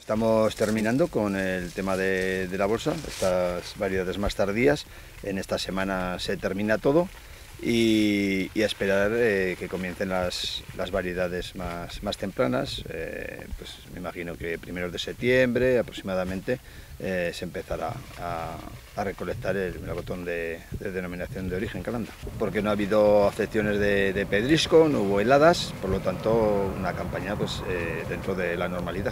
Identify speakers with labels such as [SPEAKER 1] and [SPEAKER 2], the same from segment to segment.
[SPEAKER 1] Estamos terminando con el tema de la bolsa, estas variedades más tardías. En esta semana se termina todo y a esperar que comiencen las variedades más tempranas. Pues me imagino que primeros de septiembre aproximadamente se empezará a recolectar el melocotón de denominación de origen Calanda. Porque no ha habido afecciones de pedrisco, no hubo heladas, por lo tanto una campaña pues, dentro de la normalidad.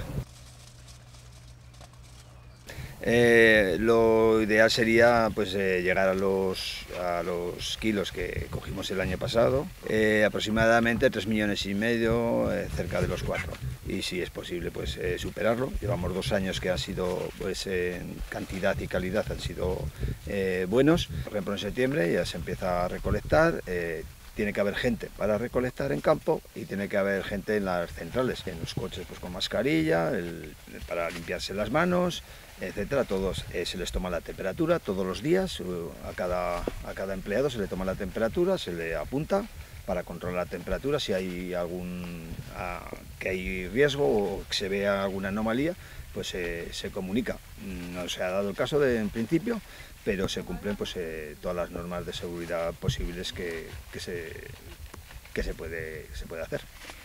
[SPEAKER 1] Lo ideal sería pues, llegar a los kilos que cogimos el año pasado, aproximadamente 3,5 millones, cerca de los 4. Y si es posible pues, superarlo. Llevamos 2 años que han sido, pues, en cantidad y calidad han sido buenos. Por ejemplo, en septiembre ya se empieza a recolectar. Tiene que haber gente para recolectar en campo y tiene que haber gente en las centrales, en los coches pues con mascarilla, para limpiarse las manos, etcétera. Todos se les toma la temperatura todos los días, a cada empleado se le toma la temperatura, se le apunta para controlar la temperatura. Si hay que hay riesgo o que se vea alguna anomalía, pues se comunica. No se ha dado el caso en principio, pero se cumplen pues, todas las normas de seguridad posibles que se puede hacer.